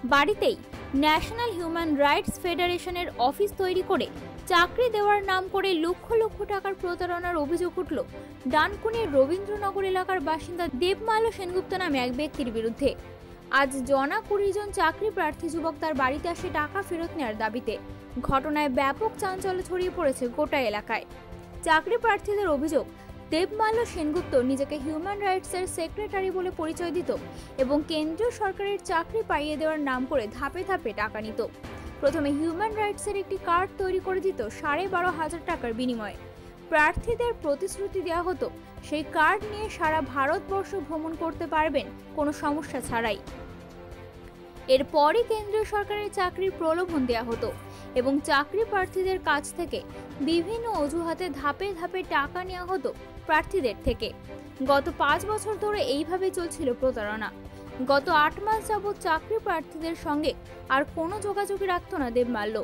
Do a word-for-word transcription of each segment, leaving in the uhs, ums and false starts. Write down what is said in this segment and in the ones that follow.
বাড়িতেই national human rights ফেডারেশনের office তৈরি করে চাকরি দেওয়ার নাম করে লক্ষ লক্ষ টাকার প্রতারণার অভিযোগ উঠল ডানকুনির রবীন্দ্রনগর এলাকার বাসিন্দা দেবমাল্য সেনগুপ্ত নামে এক ব্যক্তির বিরুদ্ধে। আজ জনা কুড়ি জন চাকরি প্রার্থী যুবক তার বাড়িতে আসে টাকা ফেরত নেওয়ার দাবিতে। ঘটনায় ব্যাপক চাঞ্চল্য ছড়িয়ে পড়েছে গোটা এলাকায়। চাকরি প্রার্থীদের অভিযোগ, দেবমাল্য সেনগুপ্ত নিজেকে হিউম্যান রাইটসের সেক্রেটারি বলে পরিচয় দিত এবং কেন্দ্রীয় সরকারের চাকরি পাইয়ে দেওয়ার নাম করে ধাপে ধাপে টাকা নিত। প্রথমে হিউম্যান রাইটসের একটি কার্ড তৈরি করে দিত সাড়ে বারো হাজার টাকার বিনিময়ে। প্রার্থীদের প্রতিশ্রুতি দেওয়া হতো সেই কার্ড নিয়ে সারা ভারতবর্ষ ভ্রমণ করতে পারবেন কোনো সমস্যা ছাড়াই। এরপরই কেন্দ্রীয় সরকারের চাকরির প্রলোভন দেওয়া হতো এবং চাকরি প্রার্থীদের কাছ থেকে বিভিন্ন অজুহাতে ধাপে ধাপে টাকা নেওয়া হতো প্রার্থীদের থেকে। গত পাঁচ বছর ধরে এইভাবে চলছিল প্রতারণা। গত আট মাস যাবৎ চাকরি প্রার্থীদের সঙ্গে আর কোনো যোগাযোগই রাখত না দেবমাল্য।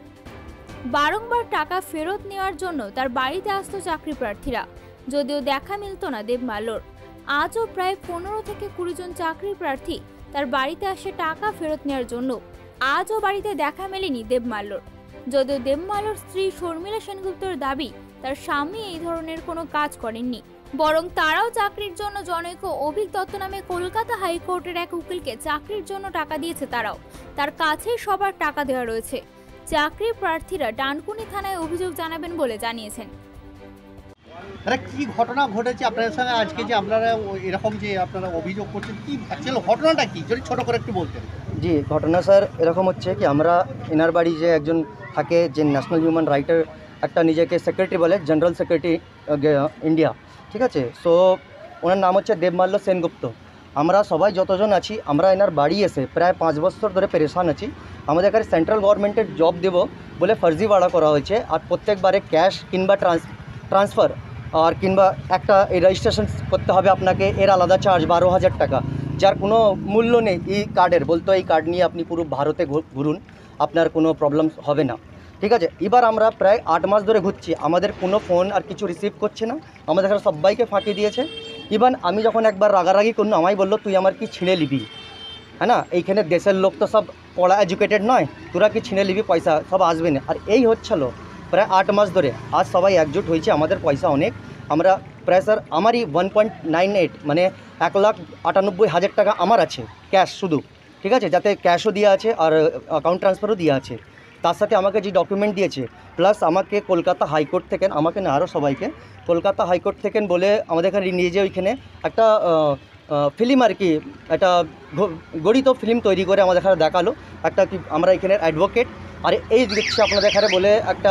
বারংবার টাকা ফেরত নেওয়ার জন্য তার বাড়িতে আসতো চাকরি প্রার্থীরা, যদিও দেখা মিলত না দেবমাল্যর। আজও প্রায় পনেরো থেকে কুড়ি জন চাকরি প্রার্থী তার বাড়িতে আসে টাকা ফেরত নেওয়ার জন্য। আজও বাড়িতে দেখা মেলেনি দেবমাল্যর, যদিও দেবমাল্যর স্ত্রী শর্মিলা সেনগুপ্তর দাবি তার স্বামী এই ধরনের কোনো কাজ করেননি, বরং তারাও চাকরির জন্য জনৈক অভিক দত্ত নামে কলকাতা হাইকোর্টের এক উকিলকে চাকরির জন্য টাকা দিয়েছে। তারাও তার কাছেই সবার টাকা দেওয়া রয়েছে। চাকরি প্রার্থীরা ডানকুনি থানায় অভিযোগ জানাবেন বলে জানিয়েছেন। আরে কি ঘটনা ঘটেছে আপনাদের সঙ্গে আজকে যে আপনারা এরকম যে আপনারা অভিযোগ করছেন, কি অ্যাকচুয়ালি ঘটনাটা কি যদি ছোট করে একটু বলতেন? জি, ঘটনা স্যার এরকম হচ্ছে কি, আমরা এনার বাড়ি যে একজন থাকে যে ন্যাশনাল হিউম্যান রাইটের একটা নিজেকে সেক্রেটারি বলে, জেনারেল সেক্রেটারি ইন্ডিয়া, ঠিক আছে। সো ওনার নাম হচ্ছে দেবমাল্য সেনগুপ্ত। আমরা সবাই যতজন আছি আমরা এনার বাড়ি এসে প্রায় পাঁচ বছর ধরে পেরেশান আছি। আমাদের এখানে সেন্ট্রাল গভর্নমেন্টের জব দেবো বলে ফার্জিওয়াড়া করা হয়েছে, আর প্রত্যেকবারে ক্যাশ কিংবা ট্রান্স ট্রান্সফার আর কিংবা একটা এই রেজিস্ট্রেশন করতে হবে আপনাকে, এর আলাদা চার্জ বারো হাজার টাকা, যার কোনো মূল্য নেই এই কার্ডের। বলতো এই কার্ড নিয়ে আপনি পুরো ভারতে ঘুরুন, আপনার কোনো প্রবলেম হবে না, ঠিক আছে। এবার আমরা প্রায় আট মাস ধরে ঘুরছি, আমাদের কোনো ফোন আর কিছু রিসিভ করছে না, আমাদের এখানে সবাইকে ফাঁকি দিয়েছে। ইভান আমি যখন একবার রাগারাগি করলাম, আমায় বললো তুই আমার কি ছিঁড়ে নিবি, হ্যাঁ না, এইখানে দেশের লোক তো সব পড়া এডুকেটেড নয়, তোরা কি ছিঁড়ে নিবি, পয়সা সব আসবে না। আর এই হচ্ছিলো প্রায় আট মাস ধরে। আজ সবাই একজুট হয়েছে, আমাদের পয়সা অনেক, আমরা প্রায় স্যার আমারই ওয়ান পয়েন্ট নাইন এইট মানে এক লাখ আটানব্বই হাজার টাকা আমার আছে ক্যাশ শুধু, ঠিক আছে, যাতে ক্যাশও দিয়ে আছে আর অ্যাকাউন্ট ট্রান্সফারও দিয়ে আছে। তার সাথে আমাকে যে ডকুমেন্ট দিয়েছে, প্লাস আমাকে কলকাতা হাইকোর্ট থেকে, আমাকে না আরও সবাইকে কলকাতা হাইকোর্ট থেকে বলে আমাদের এখানে নিয়ে যেয়ে ওইখানে একটা ফিল্ম আর কি, একটা গড়িত ফিল্ম তৈরি করে আমাদের এখানে দেখালো একটা কি আমরা এখানে অ্যাডভোকেট, আর এই দিচ্ছে আপনাদের এখানে বলে একটা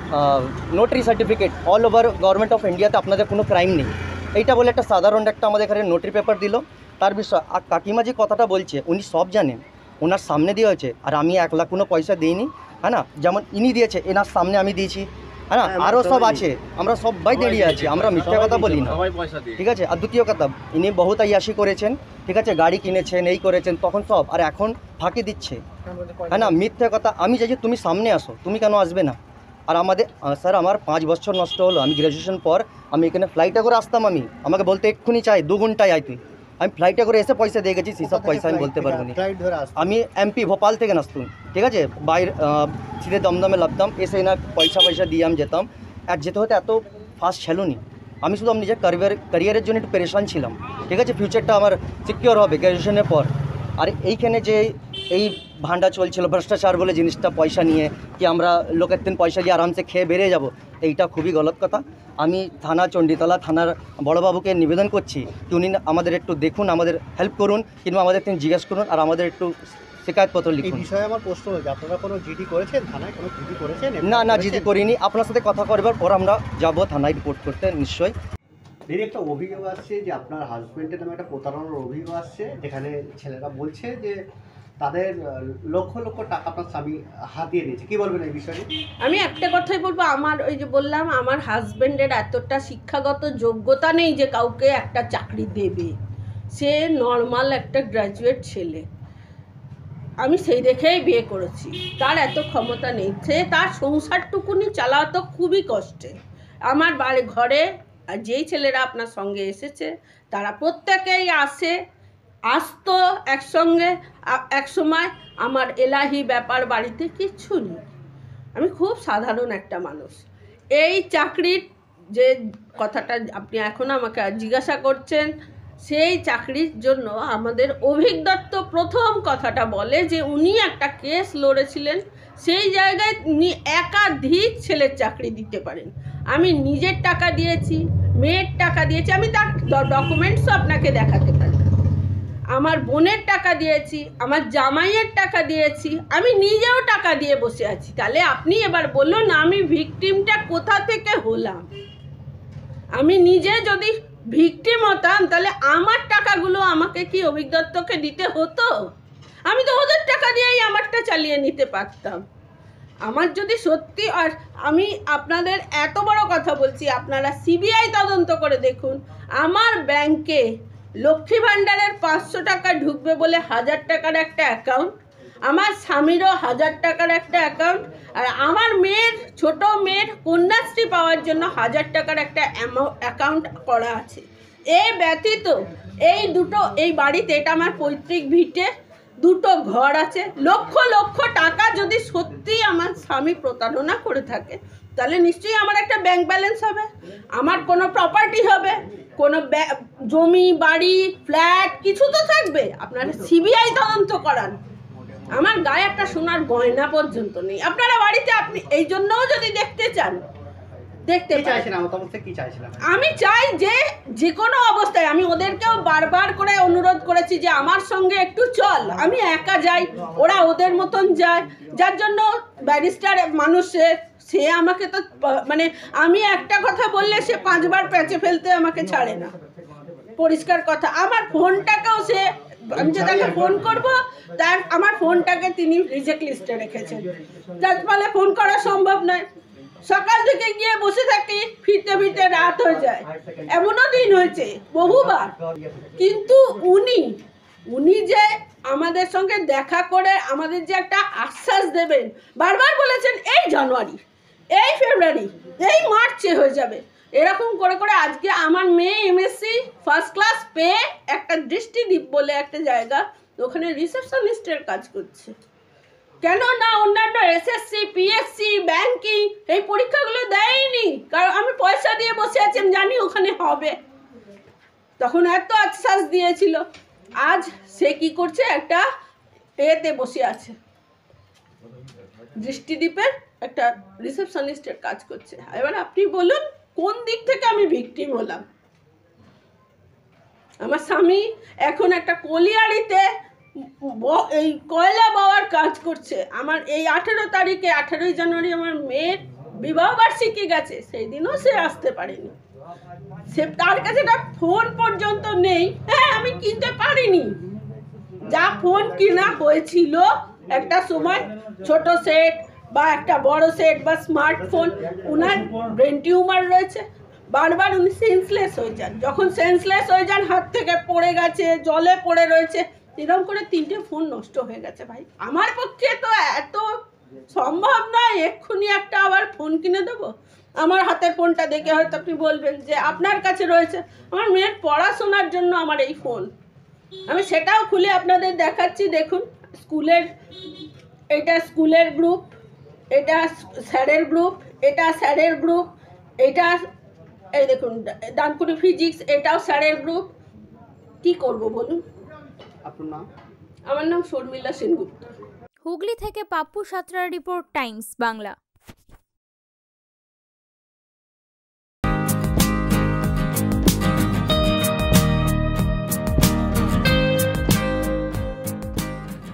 notary certificate all over government of ইন্ডিয়াতে আপনাদের কোনো ক্রাইম নেই, এইটা বলে একটা সাধারণ একটা আমাদের এখানে নোটারি পেপার দিল। তার বিষয় আর কাকিমা যে কথাটা বলছে উনি সব জানেন, ওনার সামনে দিয়ে হয়েছে, আর আমি এক লাখ কোনো পয়সা দিইনি, হ্যাঁ না, যেমন ইনি দিয়েছে এনার সামনে আমি দিয়েছি, হ্যাঁ না, আরও সব আছে, আমরা সবাই দাঁড়িয়ে আছি, আমরা মিথ্যা কথা বলি না, ঠিক আছে। আর দ্বিতীয় কথা, ইনি বহুত আয়াসি করেছেন, ঠিক আছে, গাড়ি কিনেছেন, এই করেছেন, তখন সব, আর এখন ফাঁকি দিচ্ছে, হ্যাঁ না, মিথ্যা কথা। আমি চাইছি তুমি সামনে আসো, তুমি কেন আসবে না? আর আমাদের স্যার আমার পাঁচ বছর নষ্ট হলো, আমি গ্র্যাজুয়েশন পর আমি এখানে ফ্লাইটে করে আসতাম, আমি আমাকে বলতে এক্ষুনি চাই দু ঘন্টায় আই তুই, আমি ফ্লাইটে করে এসে পয়সা দিয়ে গেছি, সেসব পয়সা আমি বলতে পারবো না। আমি এমপি ভোপাল থেকে আসতাম, ঠিক আছে, বাইরে সিধে দমদমে লাভতাম, এসে না পয়সা পয়সা দিয়ে আমি যেতাম, আর যেতে হতে এত ফাস্ট ছিল নি। আমি শুধু আমি নিজের ক্যারিয়ার ক্যারিয়ারের জন্য একটু পেরেশান ছিলাম, ঠিক আছে, ফিউচারটা আমার সিকিওর হবে গ্র্যাজুয়েশনের পর। আর এইখানে যে এই ভান্ডা চলছিল ভ্রষ্টাচার বলে জিনিসটা, পয়সা নিয়ে কি আমরা লোকের দিন পয়সা দিয়ে আরামসে খেয়ে বেরিয়ে যাব, এইটা খুবই গলত কথা। আমি থানা চণ্ডীতলা থানার বড়বাবুকে নিবেদন করছি কি উনি আমাদের একটু দেখুন, আমাদের হেল্প করুন, কিংবা আমাদের তিনি জিজ্ঞেস করুন, আর আমাদের একটু শিকায়তপত্র লিখুন। এই বিষয়ে আমার প্রশ্ন হয়েছে, আপনারা কোনো জিডি করেছেন থানায়, কোনো জিডি করেছেন? না না, জিডি করিনি, আপনার সাথে কথা করবার পর আমরা যাব থানায় রিপোর্ট করতে নিশ্চয়ই। দিদি একটা অভিযোগ আসছে যে আপনার হাজব্যান্ডের নামে একটা প্রতারণার অভিযোগ আসছে, যেখানে ছেলেরা বলছে যে তাদের লক্ষ লক্ষ টাকা আপনার স্বামী হাতিয়ে দিয়েছে, কি বলবেন এই বিষয়ে? আমি একটা কথাই বলবো, আমার ওই যে বললাম আমার হাজব্যান্ডের এতটা শিক্ষাগত যোগ্যতা নেই যে কাউকে একটা চাকরি দেবে, সে নর্মাল একটা গ্র্যাজুয়েট ছেলে, আমি সেই দেখেই বিয়ে করেছি, তার এত ক্ষমতা নেই, সে তার সংসারটুকুনি চালাতো খুবই কষ্টে। আমার বাড়ি ঘরে আর যেই ছেলেরা আপনার সঙ্গে এসেছে তারা প্রত্যেকেই আসে আসতো একসঙ্গে, এক সময় আমার এলাহি ব্যাপার বাড়িতে কিচ্ছু নেই। আমি খুব সাধারণ একটা মানুষ। এই চাকরির যে কথাটা আপনি এখন আমাকে জিজ্ঞাসা করছেন, সেই চাকরির জন্য আমাদের অভিক দত্ত প্রথম কথাটা বলে যে উনি একটা কেস লড়েছিলেন, সেই জায়গায় উনি একাধিক ছেলের চাকরি দিতে পারেন। আমি নিজের টাকা দিয়েছি, মেয়ের টাকা দিয়েছি, আমি তার ডকুমেন্টসও আপনাকে দেখাতে পারি। আমার বোনের টাকা দিয়েছি, আমার জামাইয়ের টাকা দিয়েছি, আমি নিজেও টাকা দিয়ে বসে আছি। তাহলে আপনি এবার বলুন আমি ভিকটিমটা কোথা থেকে হলাম? আমি নিজে যদি ভিকটিম হতাম তাহলে আমার টাকাগুলো আমাকে কি অভিক দত্তকে দিতে হতো? আমি তো ওদের টাকা দিয়েই আমারটা চালিয়ে নিতে পারতাম। আমার যদি সত্যি, আর আমি আপনাদের এত বড় কথা বলছি, আপনারা সিবিআই তদন্ত করে দেখুন। আমার ব্যাংকে লক্ষ্মী ভাণ্ডারের পাঁচশো টাকা ঢুকবে বলে হাজার টাকার একটা অ্যাকাউন্ট, আমার স্বামীরও হাজার টাকার একটা অ্যাকাউন্ট, আর আমার মেয়ের ছোট মেয়ের কন্যাশ্রী পাওয়ার জন্য হাজার টাকার একটা অ্যাকাউন্ট করা আছে। এই ব্যতীত এই দুটো, এই বাড়িতে, এটা আমার পৈতৃক ভিটে, দুটো ঘর আছে। লক্ষ লক্ষ টাকা যদি সত্যি আমার স্বামী প্রতারণা করে থাকে তাহলে নিশ্চয়ই আমার একটা ব্যাংক ব্যালেন্স হবে, আমার কোনো প্রপার্টি হবে, কোনো জমি বাড়ি ফ্ল্যাট কিছু তো থাকবে। আপনারা সিবিআই তদন্ত করান। আমার গায়ে একটা সোনার গয়না পর্যন্ত নেই। আপনারা বাড়িতে, আপনি এই জন্যও যদি দেখতে চান দেখতে চাইছেন। আমি চাই যে যে কোনো অবস্থায়, আমি ওদেরকেও বারবার করে অনুরোধ করেছি যে আমার সঙ্গে একটু চল, আমি একা যাই, ওরা ওদের মতন যায়। যার জন্য ব্যারিস্টার মানুষের, সে আমাকে তো মানে আমি একটা কথা বললে সে পাঁচবার প্যাঁচে ফেলতে আমাকে ছাড়ে না। পরিষ্কার কথা, আমার ফোনটাকেও সে, আমি যে তাকে ফোন করব তার আমার ফোনটাকে তিনি রিজেক্ট লিস্টে রেখেছেন, যার ফলে ফোন করা সম্ভব নয়। সকাল থেকে গিয়ে বসে থাকি, ফিরতে ফিরতে রাত হয়ে যায়, এমনও দিন হয়েছে বহুবার। কিন্তু উনি উনি যে আমাদের সঙ্গে দেখা করে আমাদের যে একটা আশ্বাস দেবেন, বারবার বলেছেন এই জানুয়ারি, এই ফেব্রুয়ারি, এই মার্চে হয়ে যাবে, এরকম করে করে আজকে আমার মেয়ে এমএসসি ফার্স্ট ক্লাস পেয়ে একটা দৃষ্টিদ্বীপ বলে একটা জায়গা, ওখানে রিসেপশনিস্টের কাজ করছে। কেন না অন্যান্য এসএসসি, পিএসসি, ব্যাংকিং এই পরীক্ষাগুলো দেয়নি, কারণ আমি পয়সা দিয়ে বসে আছি, আমি জানি ওখানে হবে। তখন এত আশ্বাস দিয়েছিল। আজ সে কি করছে, একটা এতে বসে আছে, দৃষ্টিদ্বীপের একটা রিসেপশনিস্টের কাজ করছে। এবার আপনি বলুন কোন দিক থেকে আমি ভিকটিম হলাম? আমার স্বামী এখন একটা কলিয়াড়িতে এই কয়লা বাওয়ার কাজ করছে। আমার এই আঠেরো তারিখে, আঠেরোই জানুয়ারি আমার মেয়ের বিবাহ বার্ষিকী গেছে, সেই দিনও সে আসতে পারেনি। সে, তার কাছে একটা ফোন পর্যন্ত নেই। হ্যাঁ, আমি কিনতে পারিনি। যা ফোন কিনা হয়েছিল একটা সময়, ছোট সেট বা একটা বড় সেট বা স্মার্টফোন, উনার ব্রেন টিউমার রয়েছে, বারবার উনি সেন্সলেস হয়ে যান। যখন সেন্সলেস হয়ে যান, হাত থেকে পড়ে গেছে, জলে পড়ে রয়েছে, এরকম করে তিনটে ফোন নষ্ট হয়ে গেছে। ভাই, আমার পক্ষে তো এত সম্ভব নয় এক্ষুনি একটা আবার ফোন কিনে দেবো। আমার হাতের ফোনটা দেখে হয়তো আপনি বলবেন যে আপনার কাছে রয়েছে। আমার মেয়ের পড়াশোনার জন্য আমার এই ফোন, আমি সেটাও খুলে আপনাদের দেখাচ্ছি। দেখুন, স্কুলের, এটা স্কুলের গ্রুপ, এটা স্যারের গ্রুপ, এটা স্যারের গ্রুপ, এটা এই দেখুন ডানকুনি ফিজিক্স, এটাও স্যারের গ্রুপ। কি করব বলুন? আপনার নাম? আমার নাম শর্মিলা সেনগুপ্ত। হুগলি থেকে পাপ্পু সাঁতরার রিপোর্ট, টাইমস বাংলা।